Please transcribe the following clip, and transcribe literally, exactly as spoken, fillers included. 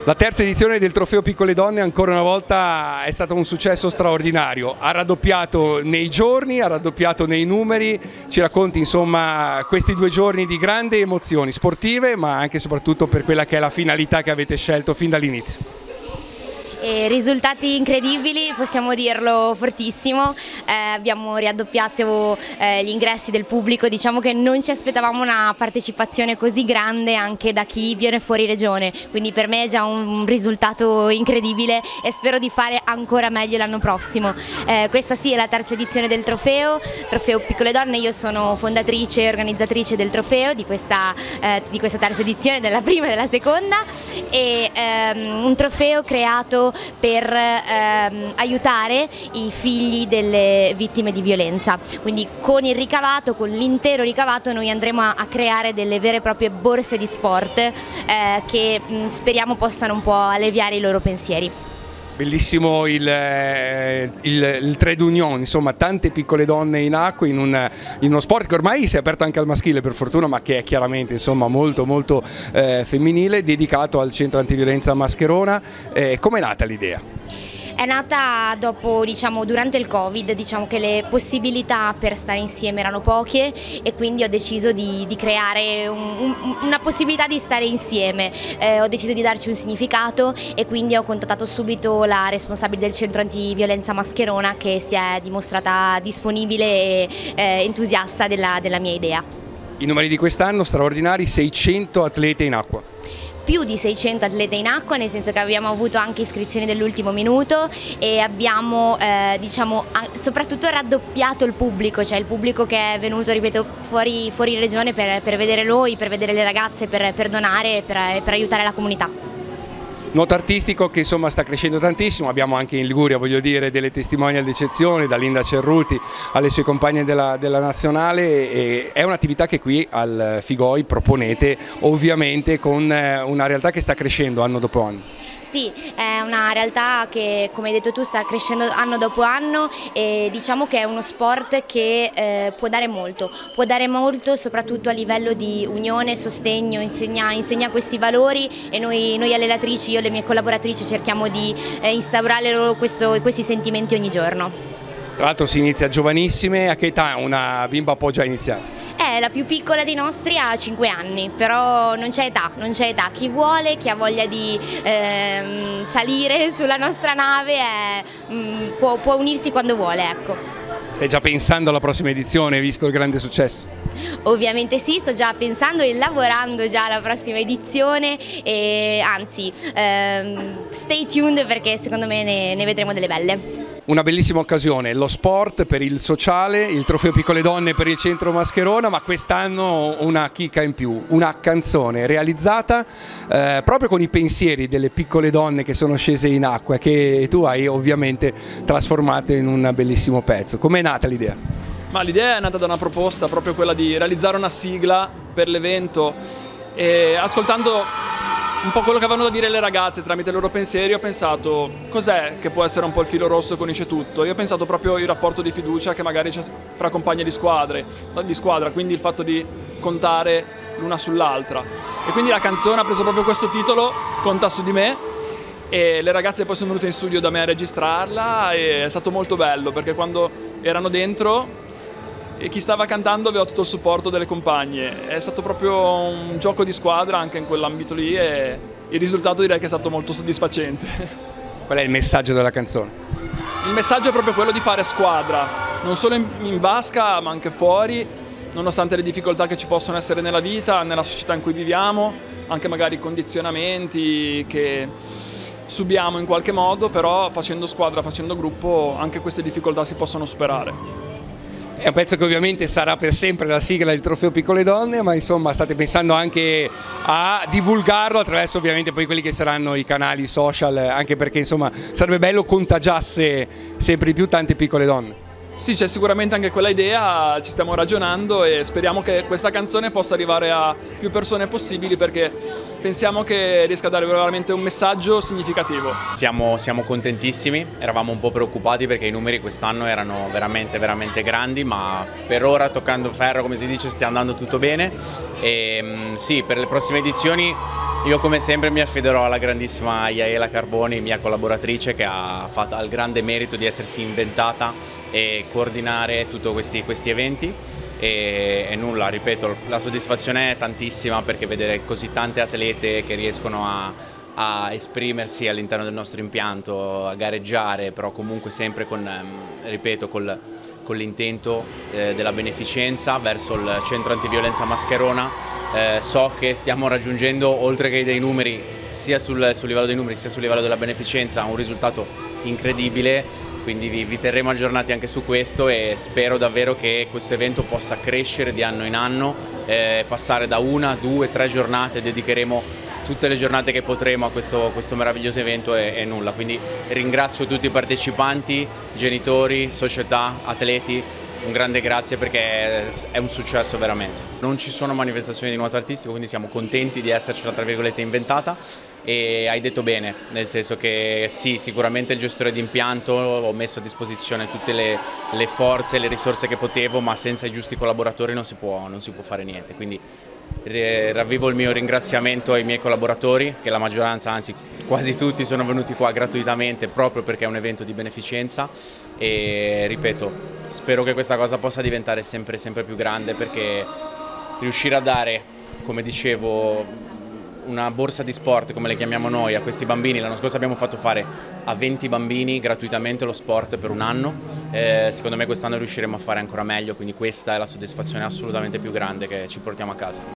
La terza edizione del Trofeo Piccole Donne ancora una volta è stato un successo straordinario, ha raddoppiato nei giorni, ha raddoppiato nei numeri. Ci racconti insomma questi due giorni di grandi emozioni sportive, ma anche e soprattutto per quella che è la finalità che avete scelto fin dall'inizio. E risultati incredibili, possiamo dirlo fortissimo, eh, abbiamo riaddoppiato eh, gli ingressi del pubblico, diciamo che non ci aspettavamo una partecipazione così grande anche da chi viene fuori regione, quindi per me è già un risultato incredibile e spero di fare ancora meglio l'anno prossimo. Eh, questa sì è la terza edizione del trofeo, Trofeo Piccole Donne, io sono fondatrice e organizzatrice del trofeo di questa, eh, di questa terza edizione, della prima e della seconda, e ehm, un trofeo creato per ehm, aiutare i figli delle vittime di violenza, quindi con il ricavato, con l'intero ricavato noi andremo a, a creare delle vere e proprie borse di sport eh, che mh, speriamo possano un po' alleviare i loro pensieri. Bellissimo il, il, il trade union, insomma tante piccole donne in acqua in, un, in uno sport che ormai si è aperto anche al maschile per fortuna, ma che è chiaramente insomma molto molto eh, femminile, dedicato al centro antiviolenza Mascherona. Eh, Come è nata l'idea? È nata dopo, diciamo, durante il Covid, diciamo che le possibilità per stare insieme erano poche e quindi ho deciso di, di creare un, un, una possibilità di stare insieme, eh, ho deciso di darci un significato e quindi ho contattato subito la responsabile del centro antiviolenza Mascherona che si è dimostrata disponibile e eh, entusiasta della, della mia idea. I numeri di quest'anno straordinari, seicento atlete in acqua. Più di seicento atlete in acqua, nel senso che abbiamo avuto anche iscrizioni dell'ultimo minuto e abbiamo eh, diciamo, soprattutto raddoppiato il pubblico, cioè il pubblico che è venuto, ripeto, fuori, fuori regione per, per vedere noi, per vedere le ragazze, per, per donare e per, per aiutare la comunità. Nuoto artistico che insomma sta crescendo tantissimo, abbiamo anche in Liguria, voglio dire, delle testimonial d'eccezione, da Linda Cerruti alle sue compagne della, della nazionale, e è un'attività che qui al Figoi proponete ovviamente con una realtà che sta crescendo anno dopo anno. Sì, è una realtà che, come hai detto tu, sta crescendo anno dopo anno e diciamo che è uno sport che eh, può dare molto, può dare molto soprattutto a livello di unione, sostegno, insegna, insegna questi valori e noi, noi allenatrici, io e le mie collaboratrici cerchiamo di eh, instaurare loro questo, questi sentimenti ogni giorno. Tra l'altro si inizia giovanissime, a che età una bimba può già iniziare? Eh, la più piccola dei nostri ha cinque anni, però non c'è età, non c'è età. Chi vuole, chi ha voglia di ehm, salire sulla nostra nave è, mh, può, può unirsi quando vuole, ecco. Stai già pensando alla prossima edizione, visto il grande successo? Ovviamente sì, sto già pensando e lavorando già alla prossima edizione e anzi, ehm, stay tuned perché secondo me ne, ne vedremo delle belle. Una bellissima occasione, lo sport per il sociale, il Trofeo Piccole Donne per il centro Mascherona, ma quest'anno una chicca in più, una canzone realizzata eh, proprio con i pensieri delle piccole donne che sono scese in acqua, che tu hai ovviamente trasformato in un bellissimo pezzo. Com'è nata l'idea? Ma l'idea è nata da una proposta, proprio quella di realizzare una sigla per l'evento e ascoltando un po' quello che avevano da dire le ragazze tramite i loro pensieri ho pensato cos'è che può essere un po' il filo rosso che unisce tutto. Io ho pensato proprio il rapporto di fiducia che magari c'è fra compagne di, squadre, di squadra, quindi il fatto di contare l'una sull'altra. E quindi la canzone ha preso proprio questo titolo, Conta su di me, e le ragazze poi sono venute in studio da me a registrarla e è stato molto bello perché quando erano dentro e chi stava cantando aveva tutto il supporto delle compagne. È stato proprio un gioco di squadra anche in quell'ambito lì e il risultato direi che è stato molto soddisfacente. Qual è il messaggio della canzone? Il messaggio è proprio quello di fare squadra, non solo in, in vasca ma anche fuori, nonostante le difficoltà che ci possono essere nella vita, nella società in cui viviamo, anche magari condizionamenti che subiamo in qualche modo, però facendo squadra, facendo gruppo, anche queste difficoltà si possono superare. È un pezzo che ovviamente sarà per sempre la sigla del Trofeo Piccole Donne, ma insomma state pensando anche a divulgarlo attraverso ovviamente poi quelli che saranno i canali social, anche perché insomma sarebbe bello contagiasse sempre di più tante piccole donne. Sì, c'è sicuramente anche quella idea, ci stiamo ragionando e speriamo che questa canzone possa arrivare a più persone possibili perché pensiamo che riesca a dare veramente un messaggio significativo. Siamo, siamo contentissimi, eravamo un po' preoccupati perché i numeri quest'anno erano veramente veramente grandi, ma per ora toccando ferro, come si dice, stia andando tutto bene e sì, per le prossime edizioni Io come sempre mi affiderò alla grandissima Yaela Carboni, mia collaboratrice, che ha fatto il grande merito di essersi inventata e coordinare tutti questi, questi eventi. E, e nulla, ripeto, la soddisfazione è tantissima, perché vedere così tante atlete che riescono a, a esprimersi all'interno del nostro impianto, a gareggiare, però comunque sempre con, ripeto, col, con l'intento eh, della beneficenza verso il centro antiviolenza Mascherona. Eh, so che stiamo raggiungendo, oltre che dei numeri, sia sul, sul livello dei numeri sia sul livello della beneficenza, un risultato incredibile, quindi vi, vi terremo aggiornati anche su questo, e spero davvero che questo evento possa crescere di anno in anno, eh, passare da una, due, tre giornate. Dedicheremo tutte le giornate che potremo a questo, questo meraviglioso evento e, e nulla, quindi ringrazio tutti i partecipanti, genitori, società, atleti, un grande grazie, perché è un successo veramente. Non ci sono manifestazioni di nuoto artistico, quindi siamo contenti di essercela tra virgolette inventata, e hai detto bene, nel senso che sì, sicuramente il gestore di impianto, ho messo a disposizione tutte le, le forze e le risorse che potevo, ma senza i giusti collaboratori non si può, non si può fare niente. Quindi ravvivo il mio ringraziamento ai miei collaboratori, che la maggioranza, anzi quasi tutti, sono venuti qua gratuitamente proprio perché è un evento di beneficenza, e ripeto, spero che questa cosa possa diventare sempre, sempre più grande, perché riuscire a dare, come dicevo, una borsa di sport, come le chiamiamo noi, a questi bambini. L'anno scorso abbiamo fatto fare a venti bambini gratuitamente lo sport per un anno, eh, secondo me quest'anno riusciremo a fare ancora meglio, quindi questa è la soddisfazione assolutamente più grande che ci portiamo a casa.